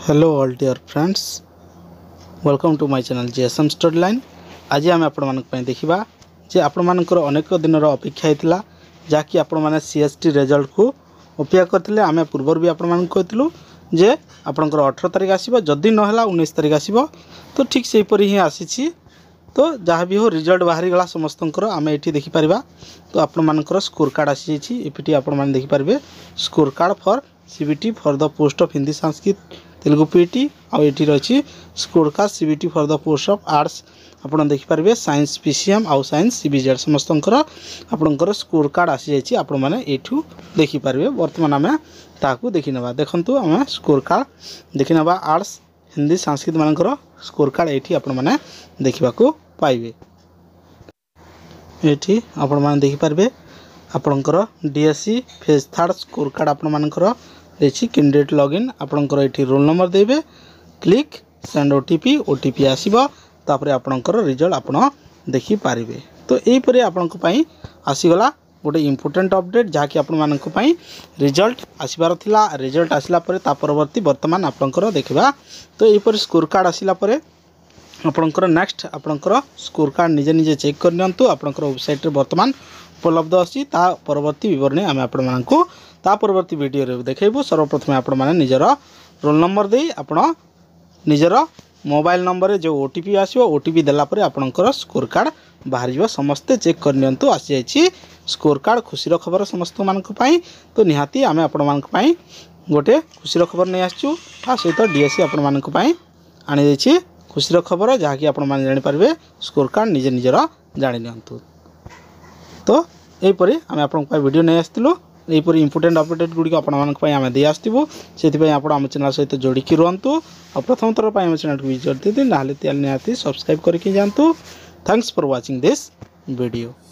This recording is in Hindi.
Hello all dear friends, welcome to my channel GSM study line. आज आम आपण देखा जे आपण मानकर अनेक दिन अपेक्षा होता जहाँकि आपण मैंने सीएसटी रिजल्ट को अपेक्षा करते। आम पूर्व भी आपण कहूँ जे आपणकर 18 तारिख आसो, जदि नहला 19 तारिख आसो। तो ठीक से ही आसी। तो जहाँ भी हो रिजल्ट बाहरी गला समस्तंकर आम ये देखिपर। तो आपण मानकर स्कोर कार्ड आसी एपीटी आपण मैंने देखिपारे score card for CBT for the post of Hindi Sanskrit Telugu PT आउ ये रही score card CBT for the post of arts आपड़ देखिपारे साइंस पीसीएम आउ साइंस सीबीजेड समस्तंकर आपणकर स्कोर कार्ड आसी जाइए। आपण मैंने ये देखिपारे बर्तमान आम ताकू देखी ना। देखु आम स्कोर कार्ड देखी ना आर्ट्स हिंदी संस्कृत मानकर स्कोर कार्ड ये आपण मैंने देखा पाइबे। ये आपण मैंने देखिपारे आपणकर डीएससी फेज 3 स्कोर कार्ड आपण मानकर देखिए कैंडिडेट लॉगिन आपणकर ये रोल नंबर देवे क्लिक सेंड ओटीपी आसीबो तापर आपणकर रिजल्ट आपण देखि पारिबे। तो यही परे आपणक पई आसीगला गोटे इंपोर्टेंट अपडेट जहाँकि आपण मानक पई रिजल्ट आसीबार थिला। रिजल्ट आसिला परे ता परवर्ती वर्तमान आपणकर देखिबा। तो यही परे स्कोर कार्ड आसिला परे आपणकर नेक्स्ट आपणकर स्कोर कार्ड निजे निजे चेक कर नियंतु। आपणकर वेबसाइट रे वर्तमान उपलब्ध अछि। ता परवर्ती विवरणी आम आपण मानकु ता परवर्ती वीडियो रे देखैबो। सर्वप्रथम आपण माने निजर रोल नंबर दे आपण निजर मोबाइल नंबर जो ओटीपी आसीबो ओटीपी देला परे आपणकर स्कोर कार्ड बाहर जीव। समस्ते चेक कर नियंतु। आसी जाइछि स्कोर कार्ड। खुशी खबर समस्त मानक पई। तो निहाती आमे आपण मानक पई गोटे खुशी खबर नै आछू। ता सहित डीएससी आपण मानक पई आनी दैछि खुशी खबर जहाँकि आपण माने जानि पारबे स्कोर कार्ड निजे निजर जानि नियंतु। तो यहीपरि आम आपण वीडियो नहीं आसलु। यहीपरि इंपोर्टेंट अपडेट गुड़ी आम दे आसू से आम चैनल सहित जोड़िकी रुहतु। और प्रथम थर पर आम चैनल को विजिट दी ना निहाती सब्सक्राइब करके जातु। Thanks for watching this video.